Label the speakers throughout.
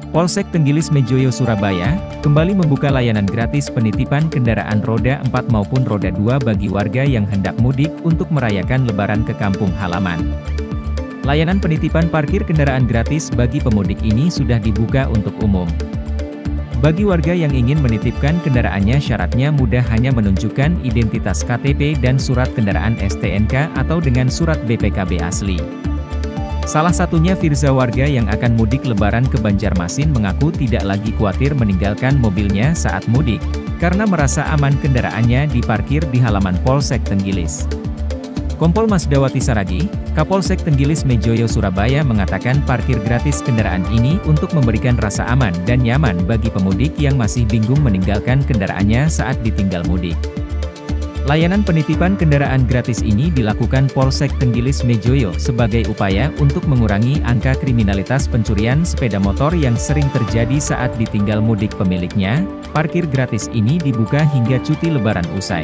Speaker 1: Polsek Tenggilis Mejoyo Surabaya, kembali membuka layanan gratis penitipan kendaraan roda 4 maupun roda 2 bagi warga yang hendak mudik untuk merayakan lebaran ke kampung halaman. Layanan penitipan parkir kendaraan gratis bagi pemudik ini sudah dibuka untuk umum. Bagi warga yang ingin menitipkan kendaraannya syaratnya mudah hanya menunjukkan identitas KTP dan surat kendaraan STNK atau dengan surat BPKB asli. Salah satunya Firza, warga yang akan mudik lebaran ke Banjarmasin, mengaku tidak lagi khawatir meninggalkan mobilnya saat mudik, karena merasa aman kendaraannya diparkir di halaman Polsek Tenggilis. Kompol Masdawati Saragi, Kapolsek Tenggilis Mejoyo Surabaya mengatakan parkir gratis kendaraan ini untuk memberikan rasa aman dan nyaman bagi pemudik yang masih bingung meninggalkan kendaraannya saat ditinggal mudik. Layanan penitipan kendaraan gratis ini dilakukan Polsek Tenggilis Mejoyo sebagai upaya untuk mengurangi angka kriminalitas pencurian sepeda motor yang sering terjadi saat ditinggal mudik pemiliknya. Parkir gratis ini dibuka hingga cuti lebaran usai.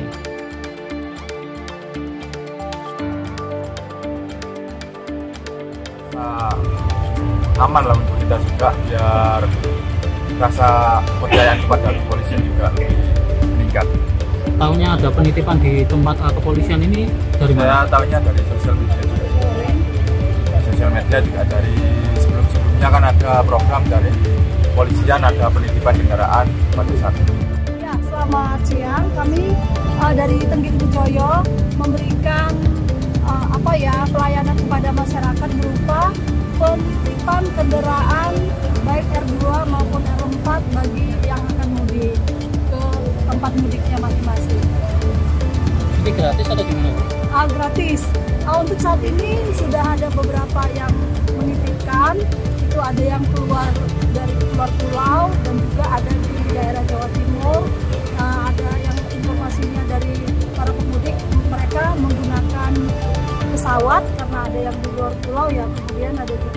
Speaker 2: Aman lah untuk kita juga, biar rasa kepercayaan kepada kepolisian juga meningkat.
Speaker 3: Tahunya ada penitipan di tempat kepolisian ini dari mana?
Speaker 2: Saya tahunya dari sosial media juga. Sosial media juga dari sebelumnya kan ada program dari kepolisian, ada penitipan kendaraan pada saat itu.
Speaker 4: Ya, selamat siang. Kami dari Tenggilis Mejoyo memberikan pelayanan kepada masyarakat berupa penitipan kendaraan baik R2 maupun R4 bagi yang akan mudik ke tempat mudiknya masing-masing.
Speaker 3: Ini gratis atau gimana?
Speaker 4: Gratis. Untuk saat ini sudah ada beberapa yang menitipkan, itu ada yang keluar dari luar pulau dan juga ada di daerah Jawa Timur. Ada yang informasinya dari para pemudik, mereka menggunakan pesawat karena ada yang di luar pulau ya, kemudian ada juga